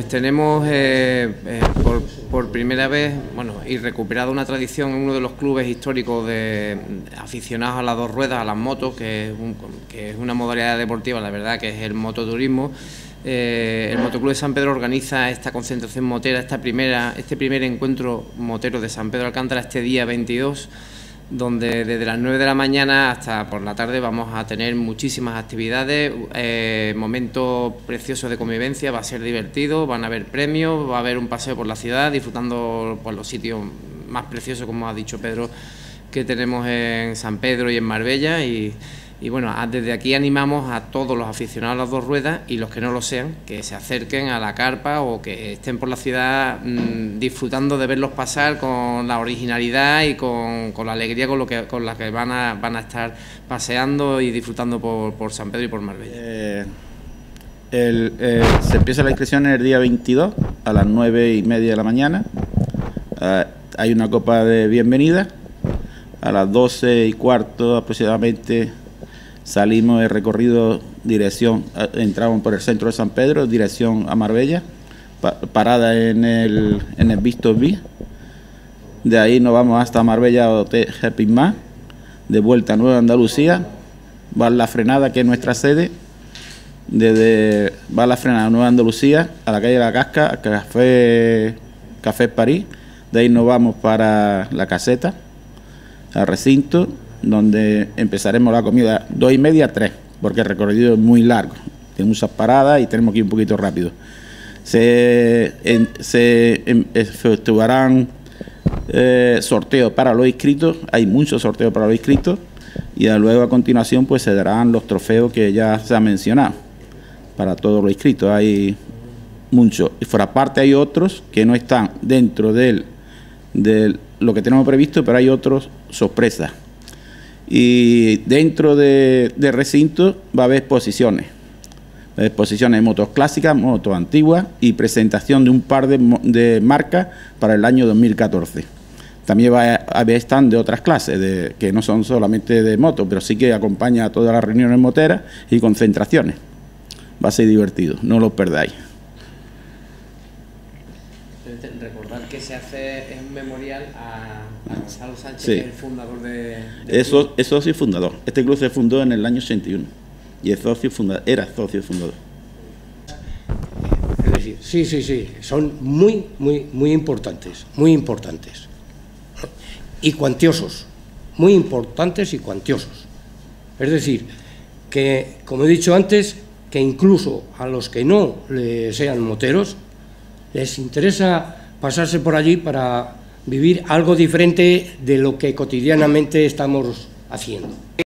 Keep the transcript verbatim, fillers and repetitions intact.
tenemos eh, eh, por, por primera vez, bueno, y recuperado una tradición en uno de los clubes históricos de aficionados a las dos ruedas, a las motos, que es, un, que es una modalidad deportiva, la verdad, que es el mototurismo. Eh, el Motoclub de San Pedro organiza esta concentración motera, esta primera, este primer encuentro motero de San Pedro Alcántara este día veintidós, donde desde las nueve de la mañana hasta por la tarde vamos a tener muchísimas actividades, eh, momentos preciosos de convivencia, va a ser divertido, van a haber premios, va a haber un paseo por la ciudad, disfrutando por los sitios más preciosos, como ha dicho Pedro, que tenemos en San Pedro y en Marbella. Y, y bueno, desde aquí animamos a todos los aficionados a las dos ruedas y los que no lo sean, que se acerquen a la carpa o que estén por la ciudad mmm, disfrutando de verlos pasar con la originalidad y con, con la alegría con, lo que, con la que van a, van a estar paseando y disfrutando por, por San Pedro y por Marbella. Eh, el, eh, se empieza la inscripción el día veintidós a las nueve y media de la mañana. Eh, hay una copa de bienvenida. A las doce y cuarto aproximadamente salimos de recorrido dirección, entramos por el centro de San Pedro, dirección a Marbella, pa, parada en el, en el Visto B. De ahí nos vamos hasta Marbella, Hotel Happy Más, de vuelta a Nueva Andalucía, va a La Frenada, que es nuestra sede, desde va a La Frenada a Nueva Andalucía, a la calle de la Casca, a Café, Café París, de ahí nos vamos para La Caseta, al recinto, donde empezaremos la comida dos y media a tres, porque el recorrido es muy largo, tiene muchas paradas y tenemos que ir un poquito rápido. Se, en, se en, efectuarán eh, sorteos para los inscritos, hay muchos sorteos para los inscritos, y luego a continuación pues se darán los trofeos que ya se han mencionado para todos los inscritos. Hay muchos, y fuera parte hay otros que no están dentro del, del lo que tenemos previsto, pero hay otros sorpresas. Y dentro de, de recinto va a haber exposiciones, exposiciones de motos clásicas, motos antiguas y presentación de un par de, de marcas para el año dos mil catorce. También va a haber stand de otras clases, de, que no son solamente de motos, pero sí que acompaña a todas las reuniones moteras y concentraciones. Va a ser divertido, no lo perdáis. Recordar que se hace es un memorial a, a Gonzalo Sánchez, sí, que es el fundador de... de Eso es socio fundador. Este club se fundó en el año ochenta y uno y el socio fundador, era socio fundador. Es decir, sí, sí, sí, son muy, muy, muy importantes, muy importantes. Y cuantiosos, muy importantes y cuantiosos. Es decir, que, como he dicho antes, que incluso a los que no le sean moteros, les interesa pasarse por allí para vivir algo diferente de lo que cotidianamente estamos haciendo.